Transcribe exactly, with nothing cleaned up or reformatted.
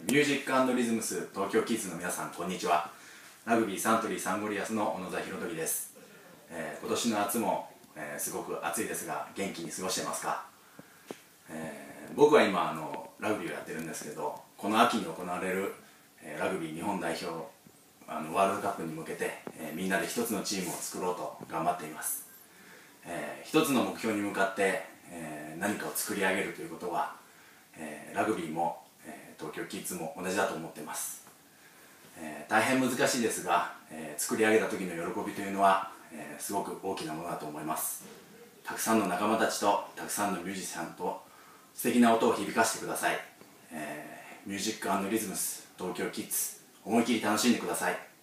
ミュージック&リズムス東京キッズの皆さん、こんにちは。ラグビーサントリーサンゴリアスの小野田博時です。えー、今年の夏も、えー、すごく暑いですが、元気に過ごしてますか？えー、僕は今あのラグビーをやってるんですけど、この秋に行われる、えー、ラグビー日本代表あのワールドカップに向けて、えー、みんなで一つのチームを作ろうと頑張っています。えー、一つの目標に向かって、えー、何かを作り上げるということは、えー、ラグビーも東京キッズも同じだと思っています。えー、大変難しいですが、えー、作り上げた時の喜びというのは、えー、すごく大きなものだと思います。たくさんの仲間たちとたくさんのミュージシャンと素敵な音を響かせてください。えー、ミュージック&リズムス東京キッズ、思い切り楽しんでください。